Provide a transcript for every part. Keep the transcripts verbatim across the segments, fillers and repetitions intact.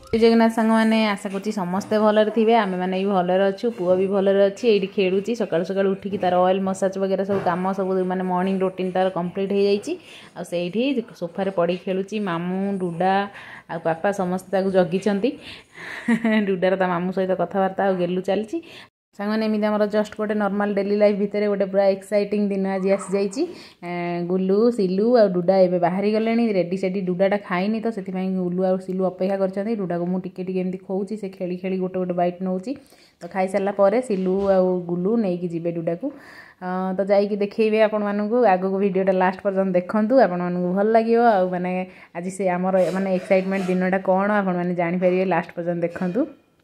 जगन्नाथ सांग मैंने आशा करुँची समस्ते भलरे थे आम मैंने भी भलरे अच्छु पुओ भी भलरे अच्छी ये खेलुची सकाल सकाल उठिकी तार ऑयल मसाज वगैरह सब कम सब माने मॉर्निंग रूटीन तार कंप्लीट हो जाइए आठी सोफारे पड़ी खेलुची मामू डुडा आ पापा समस्ते जगी डुडार ता मामू सहित कथबार्ता गेलु चली सांगने एमती आम जस्ट गोटे नॉर्मल डेली लाइफ भितर गोटे पूरा एक्साइटिंग दिन आज आसी जाइए गुलू सिलू आ डुडा एवं बाहर गले रेडी सेडी डुडाटा खाइनी तो से गुलू आ सिलू अपेक्षा कर डुडा को मुझे टिके टिके एमती खोऊँगी से खेली खेली गोटे गोटे बैट नौ तो खाई सारा सिलू आ गुलू नहीं कि जीवे डुडा को तो जाइए देखिए आपण मानक आग को वीडियोटा लास्ट पर्यंत देखूँ आपण मानक भल लगे मैंने आज से आमर माने एक्साइटमेंट दिनटा कौन आपण मैंने जानीपर लास्ट पर्यंत देखूँ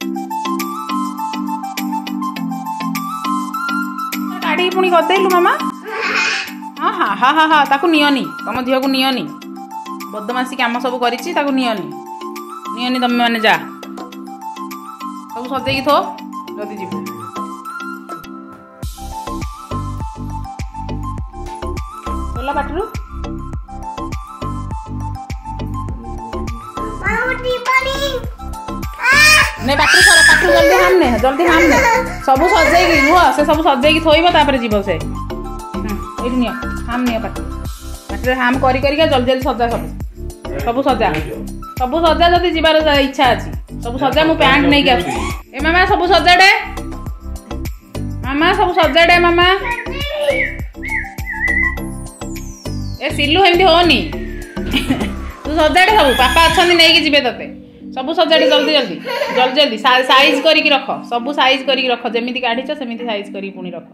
गाड़ी पुणी करदेलु मामा हाँ हाँ हाँ हाँ हाँ ताकू नियनी तुम झील को नियनी बदमाशी कम सब करी नियनी नियनी तुम मैंने जा सब सजेगी थो जदि जीव बोला बाटरू नहीं बाटरू सर पाटू जल्दी हामने जल्दी हामने सब सजेगी नुह से सब सजेगी थोब तापर जीव से ये नियो हाम नियो पाटू पाटू हाम करी करी जल्दी जल्दी सजा सब सब सजा सब सजा जदि जीवार इच्छा अच्छी सब सजा मु पैंट नहीं आस ए मामा सब सजा डे मामा सब सजा डे मामा ए सिलू एमती होनी तू सजा डे सब पापा अच्छा नहीं कि जीवे तते सब सजाड़ी जल्दी जल्दी जल्दी जल्दी साइज करके रख सब साइज करके रख जमी काढ़ीच सेमती साइज कर पुणी रख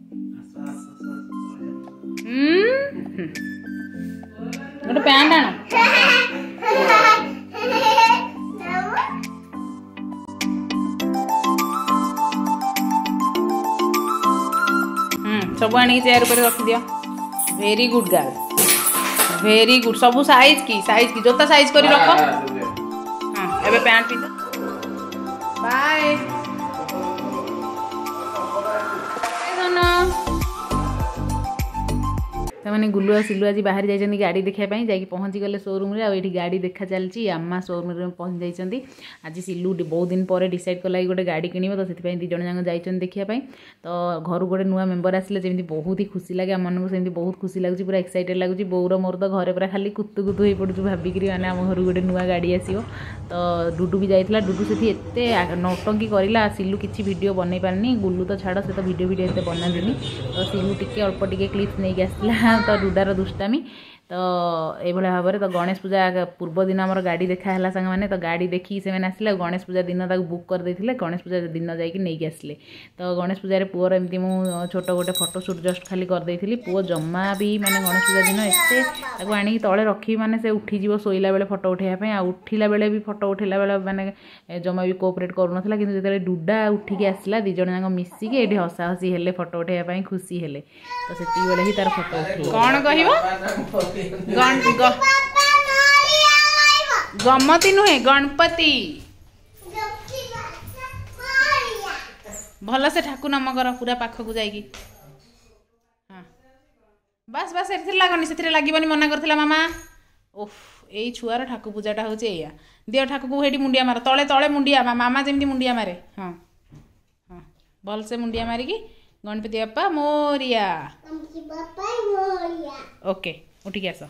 गोटे पैंट आण सब आनी चेयर पर रख दिया very good girl very good सब साइज की साइज की जोता साइज कर रख एबे पैंट पीता बाय मैंने गुलू आ सिलू आज बाहर जाइए गाड़ी देखापी जाकि पहुँची गले शोरूम रे आठी गाड़ी देखा चलती आमा शोरूम में पहुँच जाइए आज सिलू बहुत दिन पर डिसाइड कला कि गोटे गाड़ी किणव तो से दी जन जाक जाइए देखापी तो घर गोटे नुआ मेम्बर आसिले जमी बहुत ही खुशी लगे आम मन से बहुत खुशी लगुच पूरा एक्साइटेड लगुच बोर मोर तो घरे पूरा खाली कुतु कुतु हो पड़ू भाविक मैंने आम घर गोटे नुआ गाड़ी आसो तो डुडू भी जाइए डुडू से एत नौटंकी करला सिलू किसी वीडियो बनई पारनी गुलू तो छाड़ से तो वीडियो वीडियो एत बनानी तो सिलू टिके अल्प टिके क्लिप्स नहीं आसला तो डुडार दुष्टामी तो ये भाव में तो गणेश पूजा पूर्व दिन आम गाड़ी देखाला सांग मैंने तो गाड़ी देखी से आसिले गणेश पूजा दिन तक बुक कर देते गणेश पूजा दिन जाकि नहीं आसिले तो गणेश पूजा पुअर एमती मु छोट गोटे फोटोशूट जस्ट खाली करदेली पुओ जमा भी माने गणेश पूजा दिन एत आनी तले रखी माने से उठीज शोला बेले फोटो उठाइवाई आ उठिला बेले भी फोटो उठेला बेले माने जमा भी कोअपरेट करूनला कि जो डुडा उठिकी आसला दी जन जाक मिसिकी ये हसा हसी हेले फोटो उठाइवाई खुशी हेले तो से बेले ही तार फोटो उठे कौन कह गमती नुहे गणपति भल से ठाकुर नाम कर पूरा पाखक जाइए हाँ बस बस ए लगनी से लगे मना करथिला मामा ओह यही छुआर ठाकुर पूजाटा हूँ या दियो ठाकुर को हेटी मुंडिया मार तले तले मुंडिया मामा जमी मुंडिया मारे हाँ हाँ भल से मुंडिया मारिकी गणपति बापा मोरिया ओके उठिक आस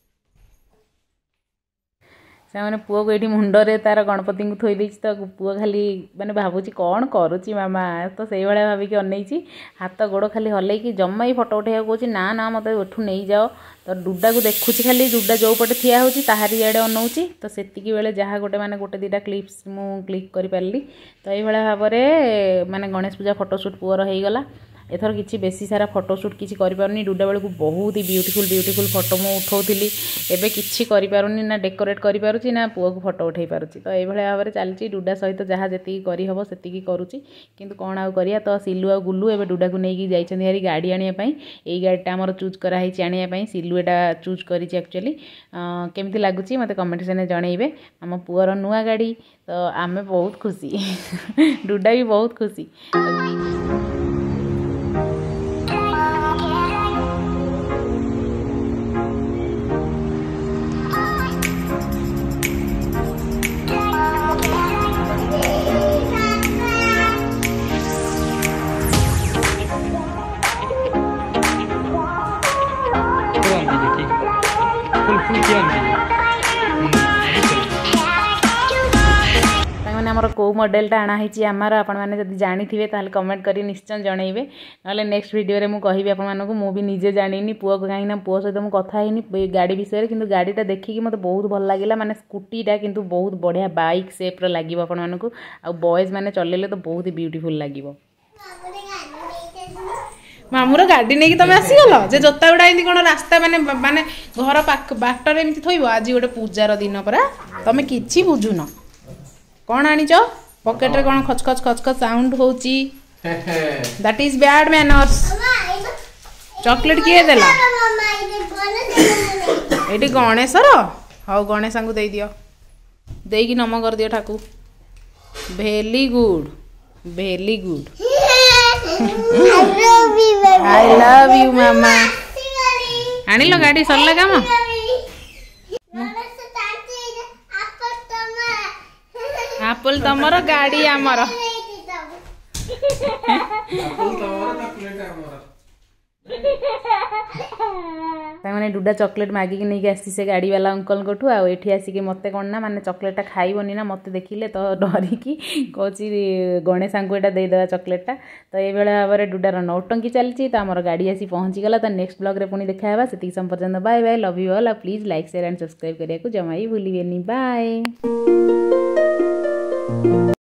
से पुओ को ये मुंडे तार गणपति को थोड़ी तो पुओ खाली मैंने भावुची कौन करुच्ची मामा तो से भाया भाविकी अनईची हाथ गोड़ खाली हल्लैकी जमा ही फोटो उठा कौच ना ना मत एठू नहीं जाओ तो डुडा को देखुची खाली डुडा जो पटे ठिया होची ताहारी आड़े अनौची तो सेतिकी बेले जहाँ गोटे माने गोटे दीटा क्लिप्स मु क्लिक कर पारली तो ये भाव में माने गणेश पूजा फोटोशूट पुअर हो गला एथर किसी बेसी सारा फोटोशूट किसी करें डुडा बेलू बहुत ही ब्यूटीफुल ब्यूटीफुल फोटो मुझे उठाऊली एवं किसी करें ना डेकोरेट करुँची ना पुओ को फोटो उठे पारुची तो ये भाव में चलती डुडा सहित जहाँ जी करहब से करुँची किंतु कौन आउ करिया तो सिलू आ गुलू एवं डुडा को लेकिन जाइए गाड़ी आने यही गाड़ीटा आमर चूज कराई आने सिलू एटा चूज कर एक्चुअली केमती लगुच मत कमेंट से जनइबे आम पुअर नुआ गाड़ी तो आम बहुत खुशी डुडा भी बहुत खुशी कौ मॉडलटा आणाही आमार आपण मैंने जब जानी थे ताल कमेंट करी निश्चय जनइबे ना नेक्स्ट वीडियो में कहि आपको मुझे निजे जानी पुओ कहीं पुओ सहित मुझे कथा ही गाड़ी विषय किंतु गाड़ीटा देखिकी मत बहुत भल लगे माने स्कूटीटा किंतु बहुत बढ़िया बाइक सेप्र लगे आपको आ बॉयज मैंने चलेले तो बहुत ब्यूटीफुल लगे मामूर गाड़ी नहीं तुम आसीगल जे जोता गुड़ा एमती कौन रास्ता माने माने घर पाख बाटर एमती थोब आज गोटे पूजार दिन परा तुम कि बुझुन कौन आनीच पकेट रे कौन खच खच खच खच साउंड होची that is bad manners chocolate किए देला एटी गणेशर हाउ गणेश को दे दियो देकी नम कर दियो ठाकू very good very good I love you मामा आनिल गाड़ी सरला काम एप्पल तमर गाड़ी आमर मैंने डुडा चॉकलेट मागिक नहीं आसी से गाड़ी वाला अंकल कोठू आ एठी आसिक मते कौन ना माने चॉकलेटा खाइबनी ना मते देखिले तो डरिकी कौची गणेश को एटा दे देवा चॉकलेटा तो ये भाव में डुडार नौटंकी चलती तो आमर गाड़ी आसी पहुँची गला तो नेक्स्ट ब्लॉग रे पुणी देखा से संपर्क bye bye love you all please like share and subscribe करने को जमा ही भूलिए बाय।